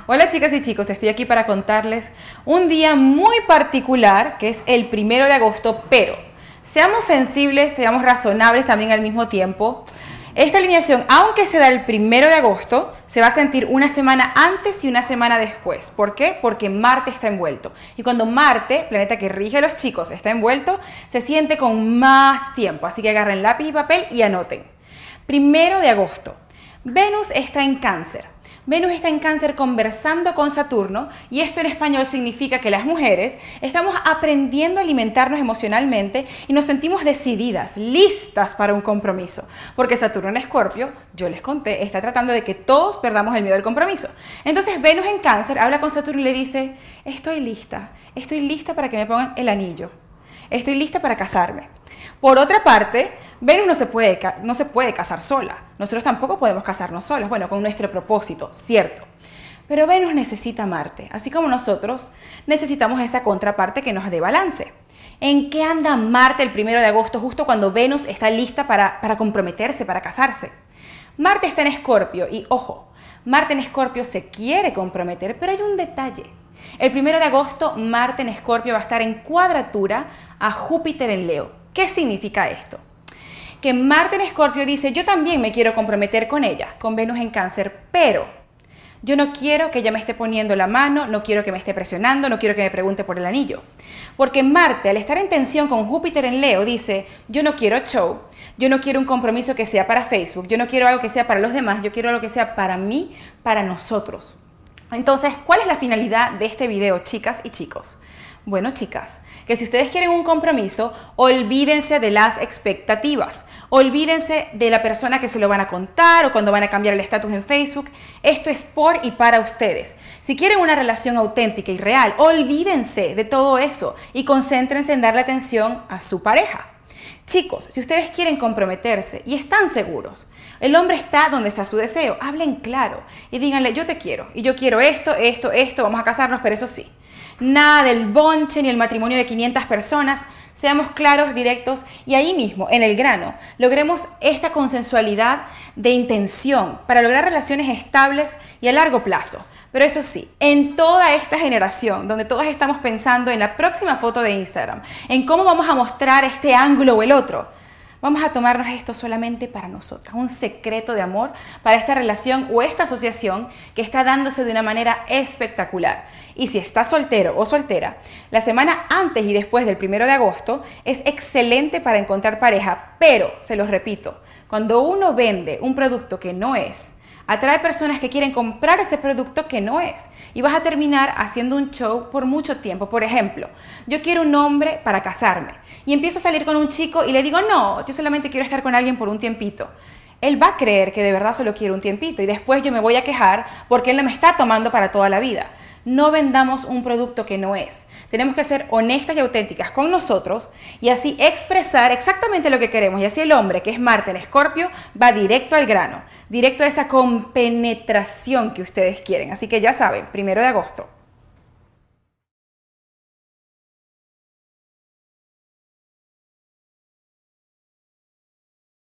Hola chicas y chicos, estoy aquí para contarles un día muy particular que es el 1 de agosto, pero seamos sensibles, seamos razonables también al mismo tiempo. Esta alineación, aunque se da el 1 de agosto, se va a sentir una semana antes y una semana después. ¿Por qué? Porque Marte está envuelto. Y cuando Marte, planeta que rige a los chicos, está envuelto, se siente con más tiempo. Así que agarren lápiz y papel y anoten. 1 de agosto, Venus está en Cáncer. Venus está en Cáncer conversando con Saturno y esto en español significa que las mujeres estamos aprendiendo a alimentarnos emocionalmente y nos sentimos decididas, listas para un compromiso. Porque Saturno en Escorpio, yo les conté, está tratando de que todos perdamos el miedo al compromiso. Entonces Venus en Cáncer habla con Saturno y le dice, estoy lista para que me pongan el anillo. Estoy lista para casarme. Por otra parte, Venus no se puede casar sola. Nosotros tampoco podemos casarnos solas, bueno, con nuestro propósito, cierto. Pero Venus necesita a Marte, así como nosotros necesitamos esa contraparte que nos dé balance. ¿En qué anda Marte el 1 de agosto, justo cuando Venus está lista para comprometerse, para casarse? Marte está en Escorpio y, ojo, Marte en Escorpio se quiere comprometer, pero hay un detalle. El 1 de agosto, Marte en Escorpio va a estar en cuadratura a Júpiter en Leo. ¿Qué significa esto? Que Marte en Escorpio dice, yo también me quiero comprometer con ella, con Venus en Cáncer, pero yo no quiero que ella me esté poniendo la mano, no quiero que me esté presionando, no quiero que me pregunte por el anillo. Porque Marte, al estar en tensión con Júpiter en Leo, dice, yo no quiero show, yo no quiero un compromiso que sea para Facebook, yo no quiero algo que sea para los demás, yo quiero algo que sea para mí, para nosotros. Entonces, ¿cuál es la finalidad de este video, chicas y chicos? Bueno, chicas, que si ustedes quieren un compromiso, olvídense de las expectativas, olvídense de la persona que se lo van a contar o cuando van a cambiar el estatus en Facebook. Esto es por y para ustedes. Si quieren una relación auténtica y real, olvídense de todo eso y concéntrense en darle atención a su pareja. Chicos, si ustedes quieren comprometerse y están seguros, el hombre está donde está su deseo, hablen claro y díganle, yo te quiero y yo quiero esto, vamos a casarnos, pero eso sí, nada del bonche ni el matrimonio de 500 personas, seamos claros, directos y ahí mismo, en el grano, logremos esta consensualidad de intención para lograr relaciones estables y a largo plazo. Pero eso sí, en toda esta generación, donde todos estamos pensando en la próxima foto de Instagram, en cómo vamos a mostrar este ángulo o el otro, vamos a tomarnos esto solamente para nosotras, un secreto de amor para esta relación o esta asociación que está dándose de una manera espectacular. Y si estás soltero o soltera, la semana antes y después del 1 de agosto es excelente para encontrar pareja, pero, se los repito, cuando uno vende un producto que no es, atrae personas que quieren comprar ese producto que no es y vas a terminar haciendo un show por mucho tiempo. Por ejemplo, yo quiero un hombre para casarme y empiezo a salir con un chico y le digo, no, yo solamente quiero estar con alguien por un tiempito. Él va a creer que de verdad solo quiero un tiempito y después yo me voy a quejar porque él no me está tomando para toda la vida. No vendamos un producto que no es. Tenemos que ser honestas y auténticas con nosotros y así expresar exactamente lo que queremos. Y así el hombre, que es Marte en Escorpio, va directo al grano, directo a esa compenetración que ustedes quieren. Así que ya saben, 1 de agosto.